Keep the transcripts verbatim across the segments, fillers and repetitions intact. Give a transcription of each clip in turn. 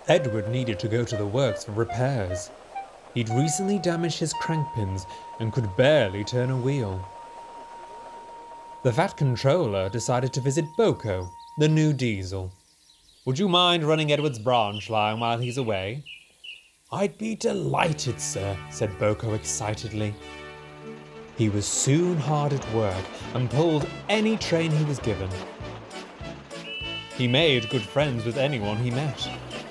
Edward needed to go to the works for repairs. He'd recently damaged his crank pins and could barely turn a wheel. The Fat Controller decided to visit Boko, the new diesel. "Would you mind running Edward's branch line while he's away?" "I'd be delighted, sir," said Boko excitedly. He was soon hard at work and pulled any train he was given. He made good friends with anyone he met.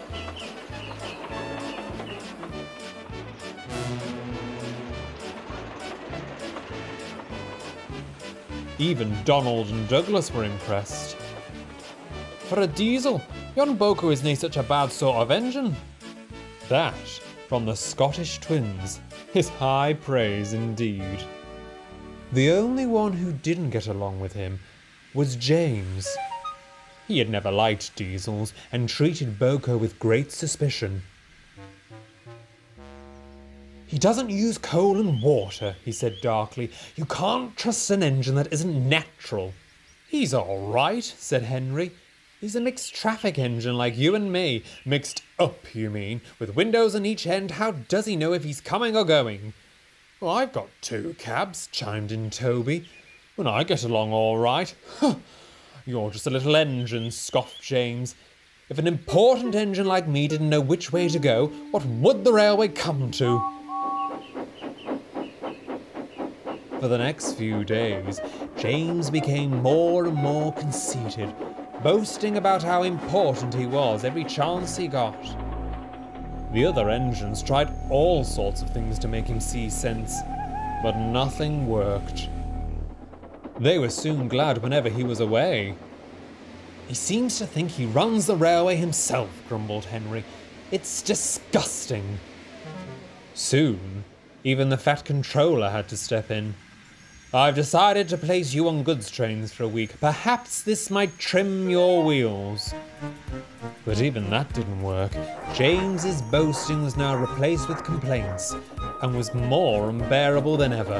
Even Donald and Douglas were impressed. "For a diesel, yon Boko is nae such a bad sort of engine." That, from the Scottish twins, is high praise indeed. The only one who didn't get along with him was James. He had never liked diesels and treated Boko with great suspicion. "He doesn't use coal and water," he said darkly. "You can't trust an engine that isn't natural." "He's all right," said Henry. "He's a mixed traffic engine like you and me." "Mixed up, you mean, with windows on each end. How does he know if he's coming or going?" "Well, I've got two cabs," chimed in Toby, "and I get along all right." "Huh, you're just a little engine," scoffed James. "If an important engine like me didn't know which way to go, what would the railway come to?" For the next few days, James became more and more conceited, boasting about how important he was every chance he got. The other engines tried all sorts of things to make him see sense, but nothing worked. They were soon glad whenever he was away. "He seems to think he runs the railway himself," grumbled Henry. "It's disgusting." Soon, even the Fat Controller had to step in. "I've decided to place you on goods trains for a week. Perhaps this might trim your wheels." But even that didn't work. James's boasting was now replaced with complaints and was more unbearable than ever.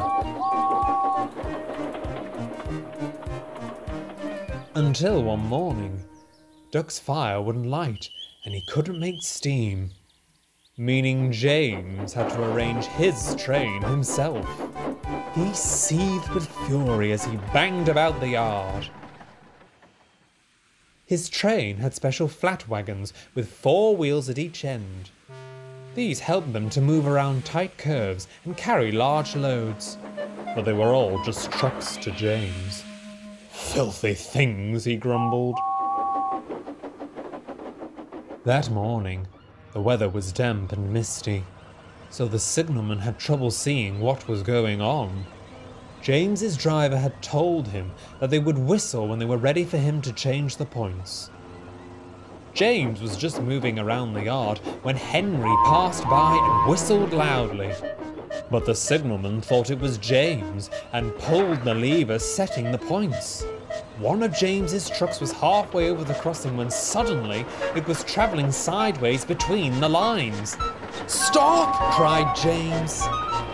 Until one morning, Duck's fire wouldn't light and he couldn't make steam, meaning James had to arrange his train himself. He seethed with fury as he banged about the yard. His train had special flat wagons with four wheels at each end. These helped them to move around tight curves and carry large loads, but they were all just trucks to James. "Filthy things," he grumbled. That morning, the weather was damp and misty, so the signalman had trouble seeing what was going on. James's driver had told him that they would whistle when they were ready for him to change the points. James was just moving around the yard when Henry passed by and whistled loudly. But the signalman thought it was James and pulled the lever setting the points. One of James's trucks was halfway over the crossing when suddenly it was travelling sideways between the lines. "Stop!" cried James.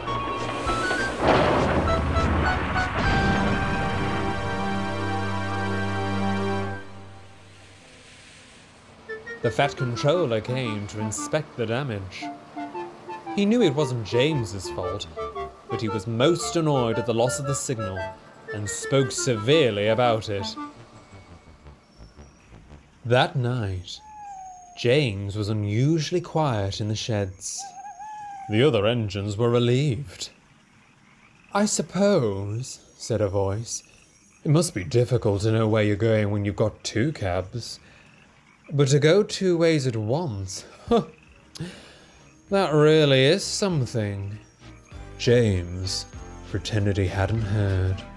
The Fat Controller came to inspect the damage. He knew it wasn't James's fault, but he was most annoyed at the loss of the signal and spoke severely about it. That night, James was unusually quiet in the sheds. The other engines were relieved. "I suppose," said a voice, "it must be difficult to know where you're going when you've got two cabs. But to go two ways at once, huh, that really is something." James pretended he hadn't heard.